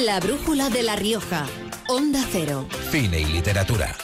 La brújula de La Rioja. Onda Cero. Cine y literatura.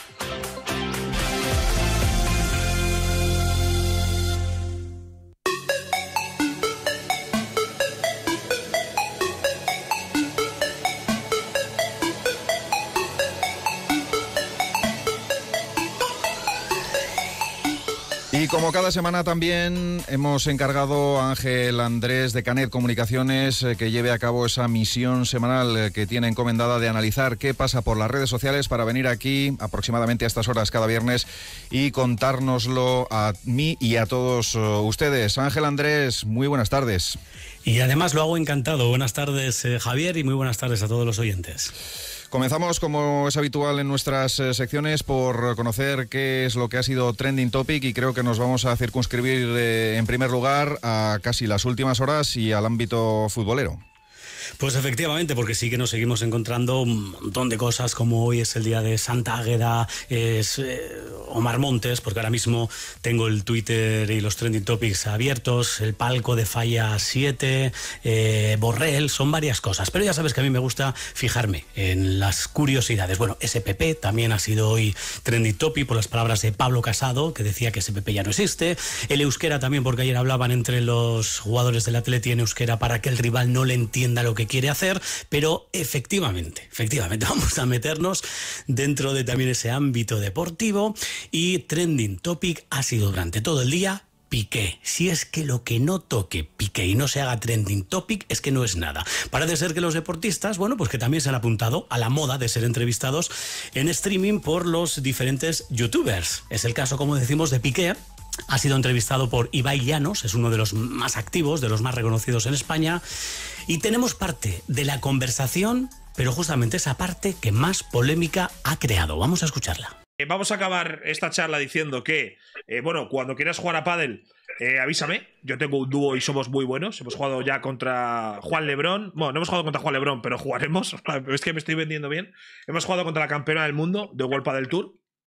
Y como cada semana también hemos encargado a Ángel Andrés de Canet Comunicaciones que lleve a cabo esa misión semanal que tiene encomendada de analizar qué pasa por las redes sociales para venir aquí aproximadamente a estas horas cada viernes y contárnoslo a mí y a todos ustedes. Ángel Andrés, muy buenas tardes. Y además lo hago encantado. Buenas tardes, Javier, y muy buenas tardes a todos los oyentes. Comenzamos, como es habitual en nuestras secciones, por conocer qué es lo que ha sido Trending Topic, y creo que nos vamos a circunscribir en primer lugar a casi las últimas horas y al ámbito futbolero. Pues efectivamente, porque sí que nos seguimos encontrando un montón de cosas, como hoy es el día de Santa Águeda, es Omar Montes, porque ahora mismo tengo el Twitter y los Trending Topics abiertos, el palco de Falla 7, Borrell, son varias cosas, pero ya sabes que a mí me gusta fijarme en las curiosidades. Bueno, SPP también ha sido hoy Trending Topic por las palabras de Pablo Casado, que decía que SPP ya no existe, el euskera también, porque ayer hablaban entre los jugadores del Atleti en euskera para que el rival no le entienda lo que quiere hacer, pero efectivamente vamos a meternos dentro de también ese ámbito deportivo, y Trending Topic ha sido durante todo el día Piqué. Si es que lo que no toque Piqué y no se haga Trending Topic es que no es nada. Parece ser que los deportistas, bueno, pues que también se han apuntado a la moda de ser entrevistados en streaming por los diferentes youtubers. Es el caso, como decimos, de Piqué. Ha sido entrevistado por Ibai Llanos, es uno de los más activos, de los más reconocidos en España, y tenemos parte de la conversación, pero justamente esa parte que más polémica ha creado. Vamos a escucharla. Vamos a acabar esta charla diciendo que, bueno, cuando quieras jugar a pádel, avísame. Yo tengo un dúo y somos muy buenos. Hemos jugado ya contra Juan Lebrón. Bueno, no hemos jugado contra Juan Lebrón, pero jugaremos. Es que me estoy vendiendo bien. Hemos jugado contra la campeona del mundo de World Padel Tour.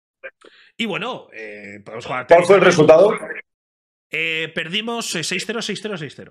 Y bueno, podemos jugar. ¿Cuál fue el resultado? Perdimos 6-0, 6-0, 6-0.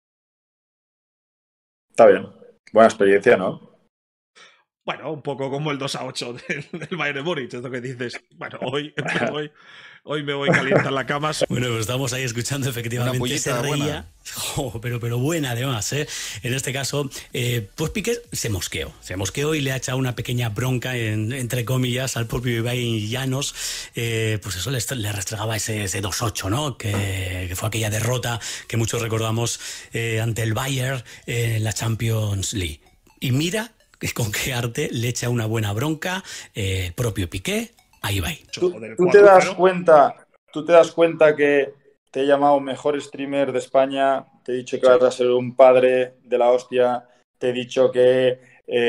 Está bien. Buena experiencia, ¿no? Bueno, un poco como el 2-8 del Bayern de Múnich, es lo que dices. Bueno, hoy me voy caliente en la cama. Bueno, pues estamos ahí escuchando, efectivamente, se reía. Buena. Oh, pero buena además, ¿eh? En este caso, pues Piqué se mosqueó y le ha echado una pequeña bronca, entre comillas, al propio Ibai Llanos. Pues eso le restregaba ese 2-8, ¿no? Que fue aquella derrota que muchos recordamos ante el Bayern en la Champions League. Y mira con qué arte le echa una buena bronca propio Piqué a Ibai. ¿Tú te das cuenta que te he llamado mejor streamer de España? Te he dicho que vas a ser un padre de la hostia. Te he dicho que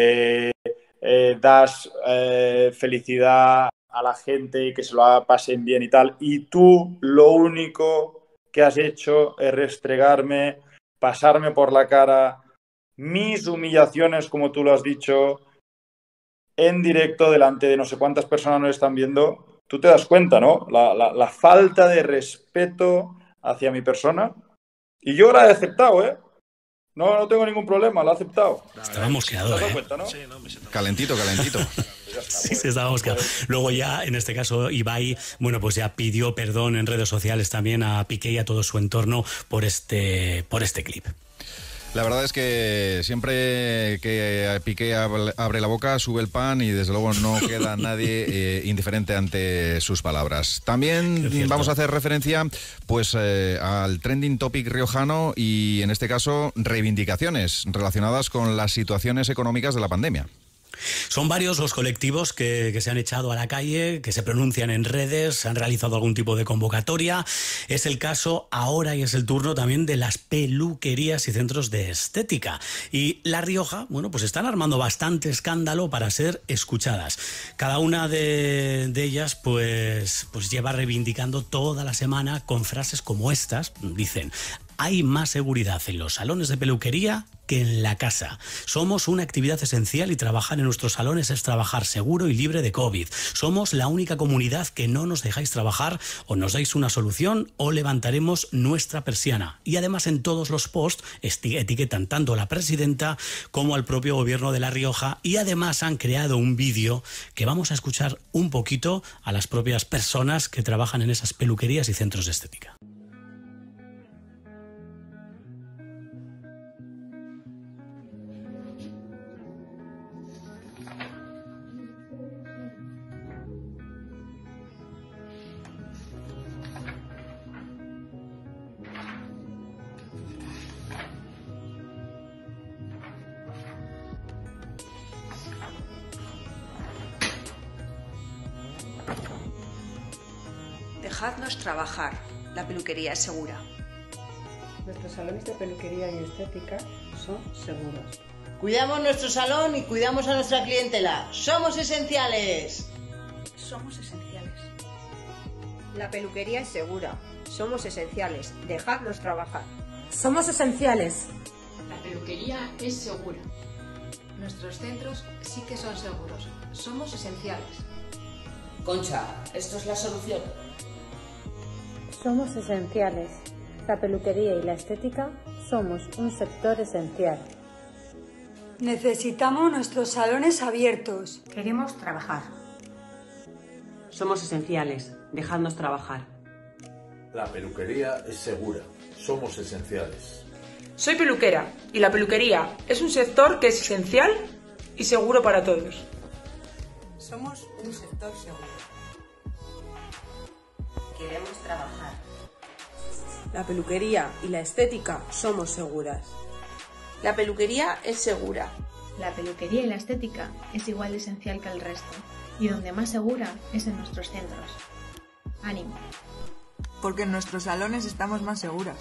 das felicidad a la gente y que se lo pasen bien y tal. Y tú lo único que has hecho es restregarme, pasarme por la cara mis humillaciones, como tú lo has dicho, en directo delante de no sé cuántas personas nos están viendo. Tú te das cuenta, ¿no? La falta de respeto hacia mi persona. Y yo la he aceptado, ¿eh? No tengo ningún problema, la he aceptado. Estábamos quedados, ¿eh? Cuenta, ¿no? Sí, no, me siento Calentito. Sí, estábamos quedados. Luego ya, en este caso, Ibai, bueno, pues ya pidió perdón en redes sociales también a Piqué y a todo su entorno por este clip. La verdad es que siempre que Piqué abre la boca, sube el pan y desde luego no queda nadie indiferente ante sus palabras. También vamos a hacer referencia pues al Trending Topic riojano y en este caso reivindicaciones relacionadas con las situaciones económicas de la pandemia. Son varios los colectivos que se han echado a la calle, que se pronuncian en redes, han realizado algún tipo de convocatoria. Es el caso ahora y es el turno también de las peluquerías y centros de estética. Y La Rioja, bueno, pues están armando bastante escándalo para ser escuchadas. Cada una de ellas pues lleva reivindicando toda la semana con frases como estas. Dicen: Hay más seguridad en los salones de peluquería que en la casa. Somos una actividad esencial y trabajar en nuestros salones es trabajar seguro y libre de COVID. Somos la única comunidad que no nos dejáis trabajar, o nos dais una solución o levantaremos nuestra persiana. Y además en todos los posts etiquetan tanto a la presidenta como al propio gobierno de La Rioja, y además han creado un vídeo que vamos a escuchar un poquito a las propias personas que trabajan en esas peluquerías y centros de estética. Dejadnos trabajar. La peluquería es segura. Nuestros salones de peluquería y estética son seguros. Cuidamos nuestro salón y cuidamos a nuestra clientela. ¡Somos esenciales! Somos esenciales. La peluquería es segura. Somos esenciales. Dejadnos trabajar. Somos esenciales. La peluquería es segura. Nuestros centros sí que son seguros. Somos esenciales. Concha, ¿esto es la solución? Somos esenciales. La peluquería y la estética somos un sector esencial. Necesitamos nuestros salones abiertos. Queremos trabajar. Somos esenciales. Dejadnos trabajar. La peluquería es segura. Somos esenciales. Soy peluquera y la peluquería es un sector que es esencial y seguro para todos. Somos un sector seguro. Queremos trabajar. La peluquería y la estética somos seguras. La peluquería es segura. La peluquería y la estética es igual de esencial que el resto, y donde más segura es en nuestros centros. ¡Ánimo! Porque en nuestros salones estamos más seguras.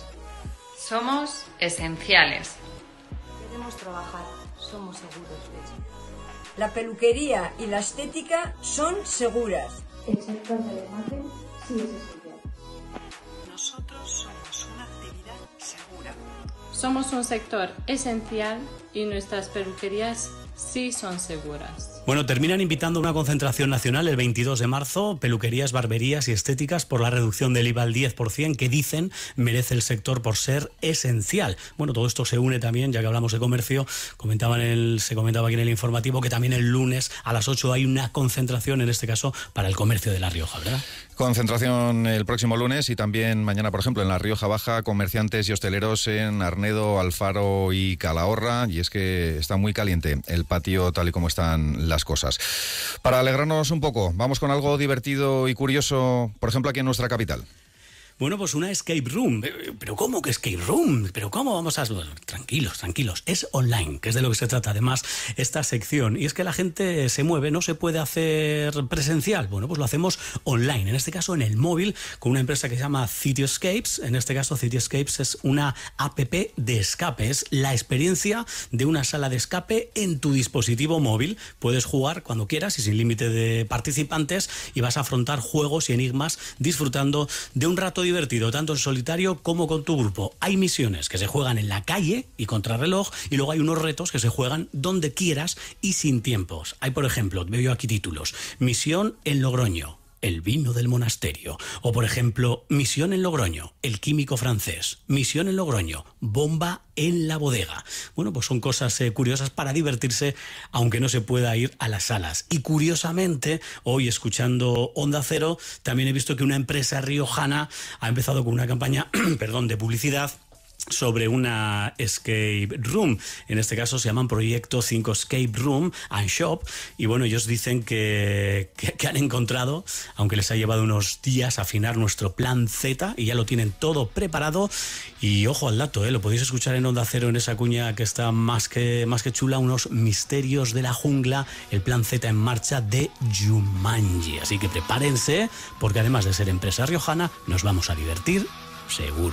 Somos esenciales. Queremos trabajar. Somos seguros de eso. La peluquería y la estética son seguras. El sector de la imagen sí es esencial. Nosotros somos una actividad segura. Somos un sector esencial y nuestras peluquerías sí son seguras. Bueno, terminan invitando a una concentración nacional el 22 de marzo, peluquerías, barberías y estéticas, por la reducción del IVA al 10% que dicen merece el sector por ser esencial. Bueno, todo esto se une también, ya que hablamos de comercio, se comentaba aquí en el informativo que también el lunes a las 8 hay una concentración, en este caso, para el comercio de La Rioja, ¿verdad? Concentración el próximo lunes y también mañana, por ejemplo, en La Rioja Baja, comerciantes y hosteleros en Arnedo, Alfaro y Calahorra, y es que está muy caliente el patio tal y como están las cosas. Para alegrarnos un poco, vamos con algo divertido y curioso, por ejemplo, aquí en nuestra capital. Bueno, pues una escape room. ¿Pero cómo que escape room? ¿Pero cómo vamos a...? Tranquilos. Es online, que es de lo que se trata además esta sección. Y es que la gente se mueve, no se puede hacer presencial. Bueno, pues lo hacemos online. En este caso en el móvil, con una empresa que se llama Cityscapes. En este caso Cityscapes es una app de escape. Es la experiencia de una sala de escape en tu dispositivo móvil. Puedes jugar cuando quieras y sin límite de participantes, y vas a afrontar juegos y enigmas disfrutando de un rato divertido, tanto en solitario como con tu grupo. Hay misiones que se juegan en la calle y contrarreloj, y luego hay unos retos que se juegan donde quieras y sin tiempos. Hay, por ejemplo, veo yo aquí títulos: Misión en Logroño, el vino del monasterio. O, por ejemplo, Misión en Logroño, el químico francés. Misión en Logroño, bomba en la bodega. Bueno, pues son cosas curiosas para divertirse, aunque no se pueda ir a las salas. Y curiosamente, hoy escuchando Onda Cero, también he visto que una empresa riojana ha empezado con una campaña de publicidad sobre una escape room. En este caso se llaman Proyecto 5 Escape Room and Shop, y bueno, ellos dicen que han encontrado, aunque les ha llevado unos días afinar nuestro plan Z, y ya lo tienen todo preparado. Y ojo al dato, lo podéis escuchar en Onda Cero, en esa cuña que está más que chula, unos misterios de la jungla, el plan Z en marcha de Jumanji. Así que prepárense, porque además de ser empresa riojana, nos vamos a divertir seguro.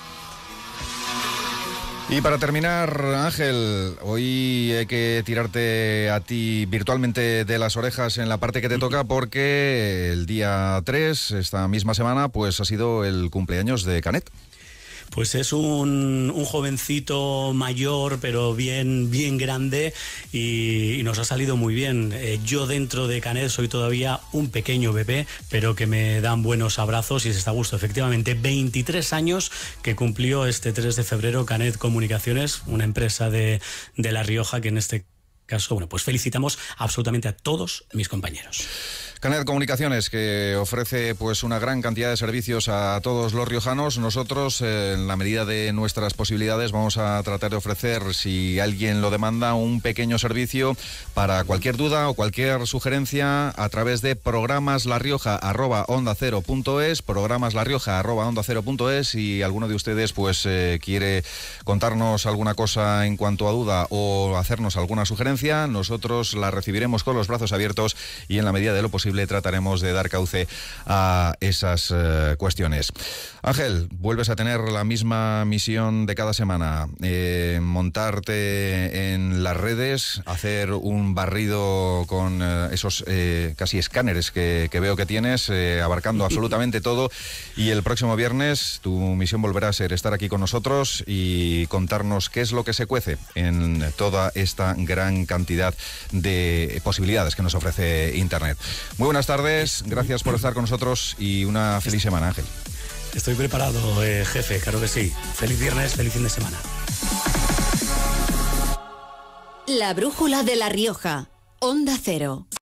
Y para terminar, Ángel, hoy hay que tirarte a ti virtualmente de las orejas en la parte que te toca, porque el día 3, esta misma semana, pues ha sido el cumpleaños de Canet. Pues es un jovencito mayor, pero bien grande, y nos ha salido muy bien. Yo dentro de Canet soy todavía un pequeño bebé, pero que me dan buenos abrazos y se está a gusto. Efectivamente, 23 años que cumplió este 3 de febrero Canet Comunicaciones, una empresa de La Rioja que en este caso, bueno, pues felicitamos absolutamente a todos mis compañeros. Canet Comunicaciones, que ofrece pues una gran cantidad de servicios a todos los riojanos. Nosotros, en la medida de nuestras posibilidades, vamos a tratar de ofrecer, si alguien lo demanda, un pequeño servicio para cualquier duda o cualquier sugerencia a través de programaslarioja@ondacero.es, programaslarioja@ondacero.es. Si alguno de ustedes pues quiere contarnos alguna cosa en cuanto a duda o hacernos alguna sugerencia, nosotros la recibiremos con los brazos abiertos y en la medida de lo posible trataremos de dar cauce a esas cuestiones. Ángel, vuelves a tener la misma misión de cada semana, montarte en las redes, hacer un barrido con esos casi escáneres que veo que tienes, abarcando absolutamente todo, y el próximo viernes tu misión volverá a ser estar aquí con nosotros y contarnos qué es lo que se cuece en toda esta gran cantidad de posibilidades que nos ofrece Internet. Muy buenas tardes, gracias por estar con nosotros y una feliz semana, Ángel. Estoy preparado, jefe, claro que sí. Feliz viernes, feliz fin de semana. La brújula de La Rioja, Onda Cero.